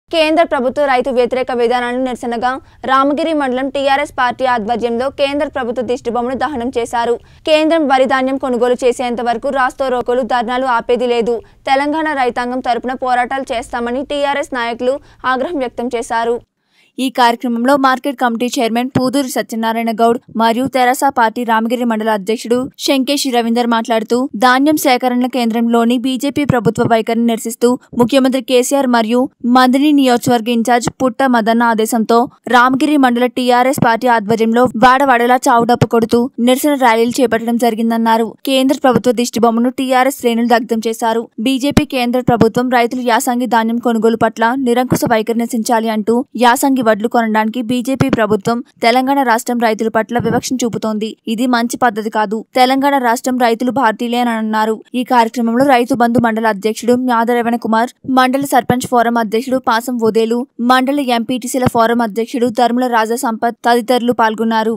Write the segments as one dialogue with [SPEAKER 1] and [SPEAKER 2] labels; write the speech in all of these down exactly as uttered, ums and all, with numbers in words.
[SPEAKER 1] కేంద్ర ప్రభుత్వ రైతు వ్యతిరేక విధానాలను నిరసనగా రామగిరి మండలం టీఆర్ఎస్ పార్టీ ఆధ్వర్యంలో కేంద్ర ప్రభుత్వ దిష్టిబొమ్మను దహనం చేశారు. కేంద్రం వరి ధాన్యం కొనుగోలు చేసేంత వరకు రాస్తారోకోలు ధర్నాలు ఆపేది లేదు. తెలంగాణ రైతాంగం తరపున పోరాటాలు చేస్తామని టీఆర్ఎస్ నాయకులు ఆగ్రహం వ్యక్తం చేశారు. ఈ కార్యక్రమంలో market committee chairman Pooduri Satyanarayana Goud మరియు తెరాస పార్టీ రామగిరి మండల అధ్యక్షుడు శంకేశి రవీందర్ మాట్లాడుతూ ధాన్యం సేకరణ కేంద్రంలోని బీజేపీ ప్రభుత్వ వైఖరిని నిరసిస్తూ ముఖ్యమంత్రి కేసీఆర్ మరియు మందిని నియోజకవర్గ ఇన్ఛార్జ్ పుట్ట మదన్న ఆదేశంతో రామగిరి మండల టీఆర్ఎస్ పార్టీ ఆధ్వర్యంలో వాడవాడలా చావుడప్పు కొడుతూ నిరసన ర్యాలీలు చేపట్టడం జరిగిందన్నారు. కేంద్ర ప్రభుత్వ దిష్టిబొమ్మను టీఆర్ఎస్ శ్రేణులు దగ్ధం చేశారు. బీజేపీ కేంద్ర ప్రభుత్వం రైతులు యాసంగి ధాన్యం కొనుగోలు పట్ల నిరంకుశ వైఖరి నశించాలి అంటూ యాసంగి వడ్లు కొనడానికి బీజేపీ ప్రభుత్వం తెలంగాణ రాష్ట్రం రైతుల పట్ల వివక్షను చూపుతోంది. ఇది మంచి పద్ధతి కాదు. తెలంగాణ రాష్ట్రం రైతులు భారతీయులే అని అన్నారు. ఈ కార్యక్రమంలో రైతు బంధు మండల అధ్యక్షుడు మ్యాదరవణ కుమార్, మండల సర్పంచ్ ఫోరం అధ్యక్షుడు పాసం ఓదేలు, మండల ఎంపీటీసీల ఫోరం అధ్యక్షుడు ధర్ముల రాజా సంపత్ తదితరులు పాల్గొన్నారు.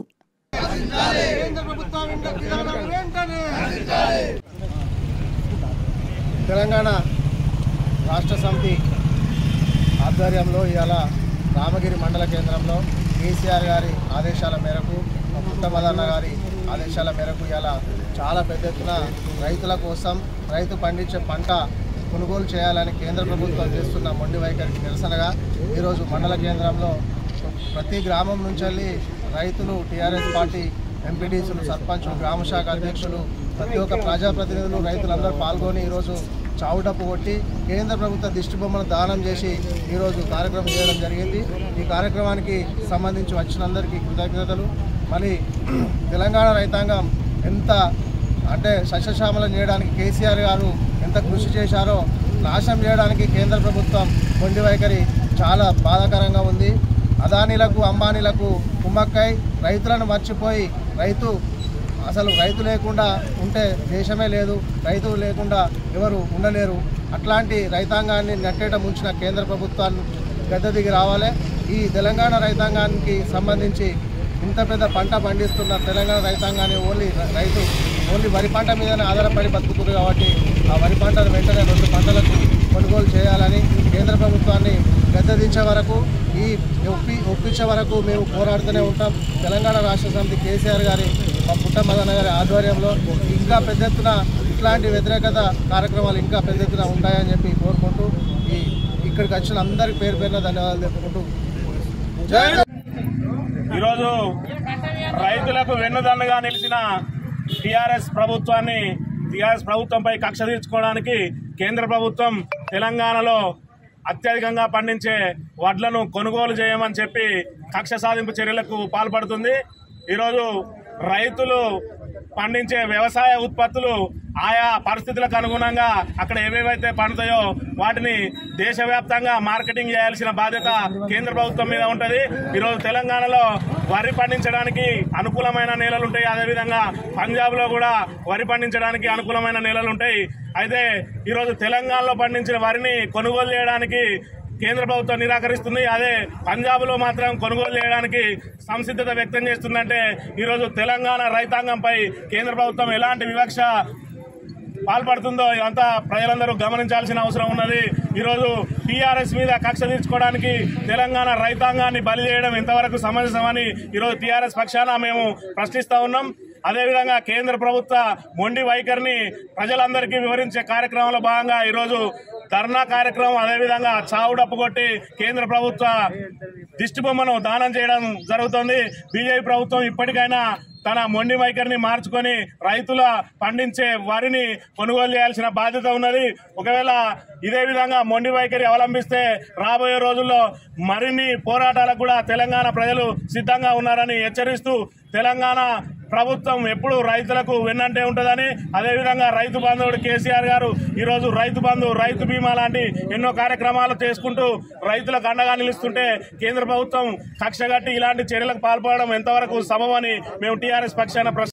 [SPEAKER 2] తెలంగాణ రాష్ట్ర సమితి ఆధ్వర్యంలో ఇవాళ రామగిరి మండల కేంద్రంలో కేసీఆర్ గారి ఆదేశాల మేరకు పుట్టమదన్న గారి ఆదేశాల మేరకు ఇవాళ చాలా పెద్ద ఎత్తున రైతుల కోసం రైతు పండించే పంట కొనుగోలు చేయాలని కేంద్ర ప్రభుత్వం చేస్తున్న మొండి వైఖరికి నిరసనగా ఈరోజు మండల కేంద్రంలో ప్రతి గ్రామం నుంచి వెళ్ళి రైతులు, టీఆర్ఎస్ పార్టీ ఎంపీటీసీలు, సర్పంచులు, గ్రామశాఖ అధ్యక్షులు, ప్రతి ఒక్క ప్రజాప్రతినిధులు, రైతులందరూ పాల్గొని ఈరోజు చావుడప్పు కొట్టి కేంద్ర ప్రభుత్వ దిష్టిబొమ్మను దానం చేసి ఈరోజు కార్యక్రమం చేయడం జరిగింది. ఈ కార్యక్రమానికి సంబంధించి వచ్చినందరికీ కృతజ్ఞతలు. మళ్ళీ తెలంగాణ రైతాంగం ఎంత అంటే సస్యశ్యామలం చేయడానికి కేసీఆర్ గారు ఎంత కృషి చేశారో నాశనం చేయడానికి కేంద్ర ప్రభుత్వం మొండి వైఖరి చాలా బాధాకరంగా ఉంది. అదానీలకు, అంబానీలకు కుమ్మక్కై రైతులను మర్చిపోయి రైతు అసలు రైతు లేకుండా ఉంటే దేశమే లేదు, రైతు లేకుండా ఎవరు ఉండలేరు. అట్లాంటి రైతాంగాన్ని నట్టేట ముంచిన కేంద్ర ప్రభుత్వాన్ని గద్దె దిగి రావాలి. ఈ తెలంగాణ రైతాంగానికి సంబంధించి ఇంత పెద్ద పంట పండిస్తున్న తెలంగాణ రైతాంగాన్ని ఓన్లీ రైతు ఓన్లీ వరి పంట మీదనే ఆధారపడి బతుకుతుంది కాబట్టి ఆ వరి పంటను వెంటనే రెండు పంటలకు కొనుగోలు చేయాలని కేంద్ర ప్రభుత్వాన్ని గద్దె దించే వరకు, ఈ ఒప్పి ఒప్పించే వరకు మేము పోరాడుతూనే ఉంటాం. తెలంగాణ రాష్ట్ర సమితి కేసీఆర్ గారి మా పుట్ట మదన్న గారి ఆధ్వర్యంలో ఇంకా పెద్ద ఎత్తున ఇట్లాంటి వ్యతిరేకత కార్యక్రమాలు ఇంకా పెద్ద ఎత్తున ఉంటాయని చెప్పి కోరుకుంటూ ఈ ఇక్కడికి వచ్చిన అందరికి పేరు పేరున ధన్యవాదాలు చెప్పుకుంటూ
[SPEAKER 3] ఈరోజు రైతులకు వెన్నుదన్నుగా నిలిచిన టీఆర్ఎస్ ప్రభుత్వాన్ని టీఆర్ఎస్ ప్రభుత్వంపై కక్ష తీర్చుకోవడానికి కేంద్ర ప్రభుత్వం తెలంగాణలో అత్యధికంగా పండించే వడ్లను కొనుగోలు చేయమని చెప్పి కక్ష సాధింపు చర్యలకు పాల్పడుతుంది. ఈరోజు రైతులు పండించే వ్యవసాయ ఉత్పత్తులు ఆయా పరిస్థితులకు అనుగుణంగా అక్కడ ఏవేవైతే పండుతాయో వాటిని దేశవ్యాప్తంగా మార్కెటింగ్ చేయాల్సిన బాధ్యత కేంద్ర ప్రభుత్వం మీద ఉంటుంది. ఈరోజు తెలంగాణలో వరి పండించడానికి అనుకూలమైన నేలలు ఉంటాయి. అదేవిధంగా పంజాబ్లో కూడా వరి పండించడానికి అనుకూలమైన నేలలు ఉంటాయి. అయితే ఈరోజు తెలంగాణలో పండించిన వరిని కొనుగోలు చేయడానికి కేంద్ర ప్రభుత్వం నిరాకరిస్తుంది. అదే పంజాబ్లో మాత్రం కొనుగోలు చేయడానికి సంసిద్ధత వ్యక్తం చేస్తుందంటే ఈరోజు తెలంగాణ రైతాంగంపై కేంద్ర ప్రభుత్వం ఎలాంటి వివక్ష పాల్పడుతుందో ఇదంతా ప్రజలందరూ గమనించాల్సిన అవసరం ఉన్నది. ఈరోజు టీఆర్ఎస్ మీద కక్ష తీర్చుకోవడానికి తెలంగాణ రైతాంగాన్ని బలి చేయడం ఎంతవరకు సమంజసమని ఈరోజు టీఆర్ఎస్ పక్షాన మేము ప్రశ్నిస్తా ఉన్నాం. అదేవిధంగా కేంద్ర ప్రభుత్వ మొండి వైఖరిని ప్రజలందరికీ వివరించే కార్యక్రమంలో భాగంగా ఈరోజు ధర్నా కార్యక్రమం, అదేవిధంగా చావుడప్పు కొట్టి కేంద్ర ప్రభుత్వ దిష్టిబొమ్మను దానం చేయడం జరుగుతుంది. బీజేపీ ప్రభుత్వం ఇప్పటికైనా తన మొండి వైఖరిని మార్చుకొని రైతుల పండించే వరిని కొనుగోలు చేయాల్సిన బాధ్యత ఉన్నది. ఒకవేళ ఇదే విధంగా మొండి వైఖరి అవలంబిస్తే రాబోయే రోజుల్లో మరిన్ని పోరాటాలకు కూడా తెలంగాణ ప్రజలు సిద్ధంగా ఉన్నారని హెచ్చరిస్తూ తెలంగాణ ప్రభుత్వం ఎప్పుడు రైతులకు వెన్నంటే ఉంటుందని, అదేవిధంగా రైతు బంధువుడు కేసీఆర్ గారు ఈరోజు రైతు బంధు, రైతు బీమా లాంటి ఎన్నో కార్యక్రమాలు చేసుకుంటూ రైతులకు అండగా నిలుస్తుంటే కేంద్ర ప్రభుత్వం కక్షగట్టి ఇలాంటి చర్యలకు పాల్పడడం ఎంతవరకు సమమని మేము టీఆర్ఎస్ పక్షాన